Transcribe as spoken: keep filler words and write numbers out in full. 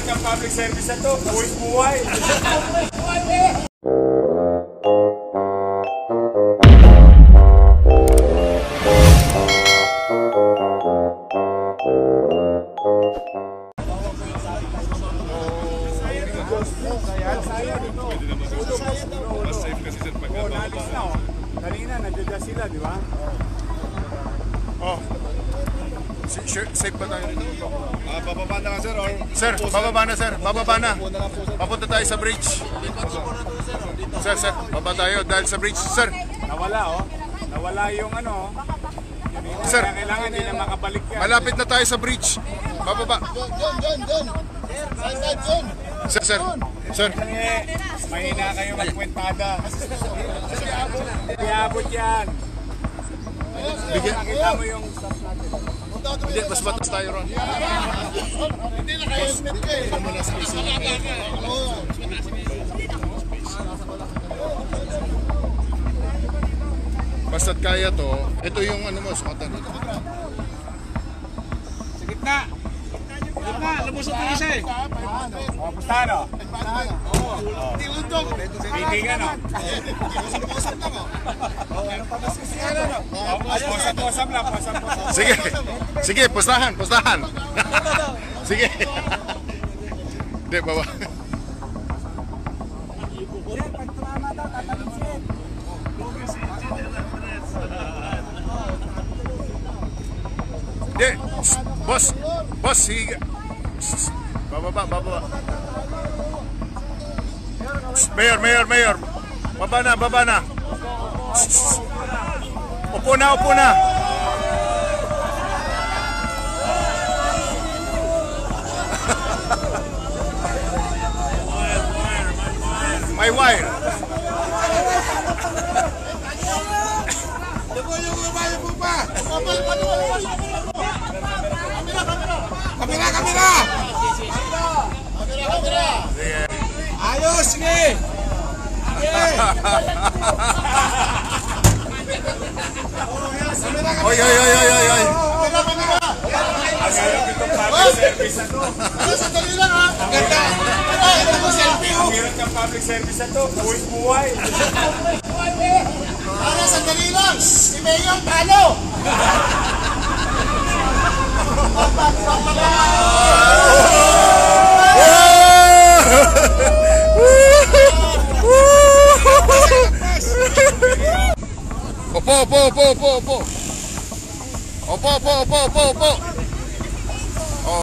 ng public service na to. Buhay-buhay. Mas safe kasi sir pag nababa. Kanina, nadya sila, di ba? Oh. Safe ba tayo rito? Ah, bababa na lang sir or... Sir, bababa na sir, bababa na. Papunta tayo sa bridge. Sir, sir, bababa tayo dahil sa bridge. Sir. Nawala oh. Nawala yung ano. Sir. Kailangan hindi na makabalik yan. Malapit na tayo sa bridge. Bababa. Doon, doon, doon. Side, doon. Sir, sir. Sir. Eh, mahina kayo magkwentada. Iabot yan. Bigyan. Nakita mo yung stop natin. Hindi, mas batas tayo ron. Hindi na kayo smith ka eh. Basta't kaya to, ito yung ano mo, sumatan. Sa gitna. Sa gitna, lumusot yung isa eh. O, pustahan o. Hindi undong. Pitigan o. Pusap-pusap lang o. Pusap-pusap lang, pusap-pusap. Sige, sige, pustahan, pustahan. Sige. Hindi, bawa. Hindi, boss, boss, sige. Bababa, bababa. Mayor, mayor, mayor. Baba na, baba na. Upo na, upo na. May wire. Kamera, kamera! Kamera, kamera! Ayos, sige! Sige! Oy, oy, oy, oy, oy, oy. Kamera, kamera! Ang hirap itong public service na to. Ano, sandali lang ha? Ang ganda! Ay, ito mo selfie Ang hirap ng public service na to. Buhay-buhay. Ano, sandali lang! Si Mayor, talo! Opo, opo, opo, opo, opo. Opo, opo, opo, opo, opo.